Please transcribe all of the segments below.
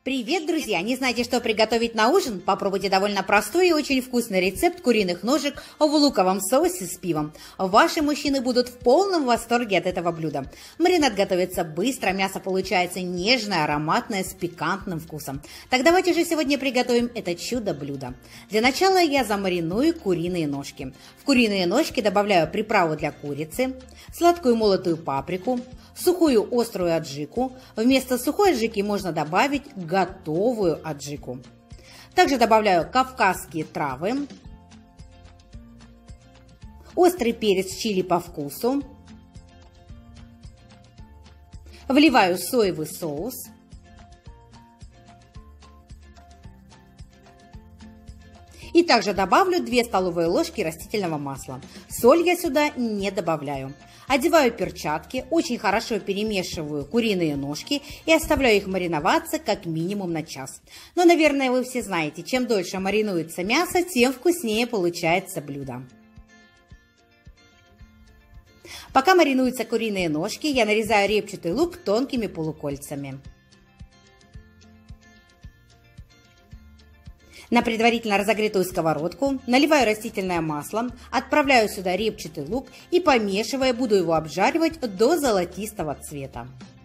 Привет, друзья! Не знаете, что приготовить на ужин? Попробуйте довольно простой и очень вкусный рецепт куриных ножек в луковом соусе с пивом. Ваши мужчины будут в полном восторге от этого блюда. Маринад готовится быстро, мясо получается нежное, ароматное, с пикантным вкусом. Так давайте же сегодня приготовим это чудо-блюдо. Для начала я замариную куриные ножки. В куриные ножки добавляю приправу для курицы, сладкую молотую паприку, сухую острую аджику. Вместо сухой аджики можно добавить готовую аджику. Также добавляю кавказские травы, острый перец чили по вкусу, вливаю соевый соус, и также добавлю 2 столовые ложки растительного масла. Соль я сюда не добавляю. Одеваю перчатки, очень хорошо перемешиваю куриные ножки и оставляю их мариноваться как минимум на час. Но, наверное, вы все знаете, чем дольше маринуется мясо, тем вкуснее получается блюдо. Пока маринуются куриные ножки, я нарезаю репчатый лук тонкими полукольцами. На предварительно разогретую сковородку наливаю растительное масло, отправляю сюда репчатый лук и, помешивая, буду его обжаривать до золотистого цвета.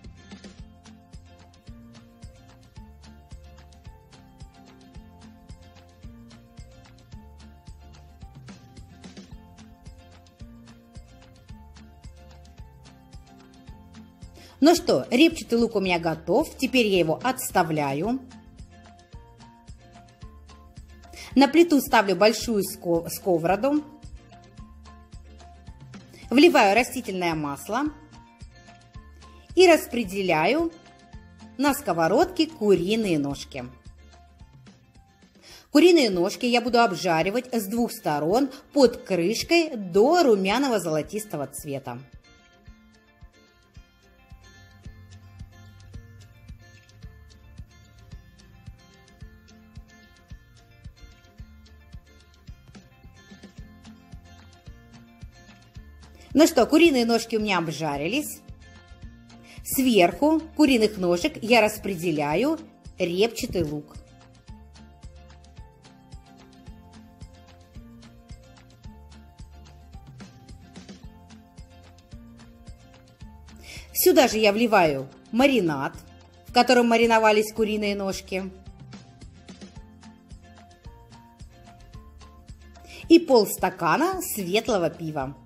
Ну что, репчатый лук у меня готов, теперь я его отставляю. На плиту ставлю большую сковороду, вливаю растительное масло и распределяю на сковородке куриные ножки. Куриные ножки я буду обжаривать с 2 сторон под крышкой до румяного золотистого цвета. Ну что, куриные ножки у меня обжарились. Сверху куриных ножек я распределяю репчатый лук. Сюда же я вливаю маринад, в котором мариновались куриные ножки. И полстакана светлого пива.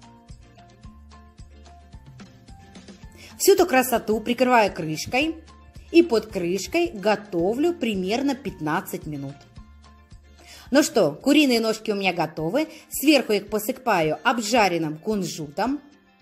Всю эту красоту прикрываю крышкой и под крышкой готовлю примерно 15 минут. Ну что, куриные ножки у меня готовы. Сверху их посыпаю обжаренным кунжутом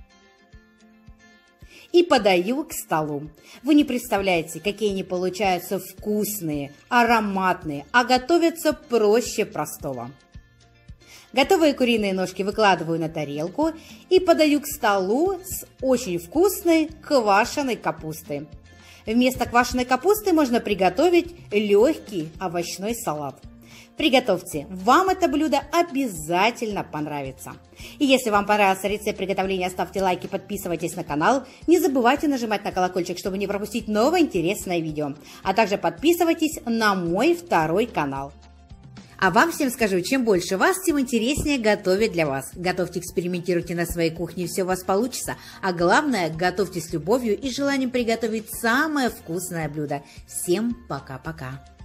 и подаю к столу. Вы не представляете, какие они получаются вкусные, ароматные, а готовятся проще простого. Готовые куриные ножки выкладываю на тарелку и подаю к столу с очень вкусной квашеной капустой. Вместо квашеной капусты можно приготовить легкий овощной салат. Приготовьте, вам это блюдо обязательно понравится. И если вам понравился рецепт приготовления, ставьте лайки, подписывайтесь на канал. Не забывайте нажимать на колокольчик, чтобы не пропустить новое интересное видео. А также подписывайтесь на мой второй канал. А вам всем скажу, чем больше вас, тем интереснее готовить для вас. Готовьте, экспериментируйте на своей кухне, все у вас получится. А главное, готовьте с любовью и желанием приготовить самое вкусное блюдо. Всем пока-пока!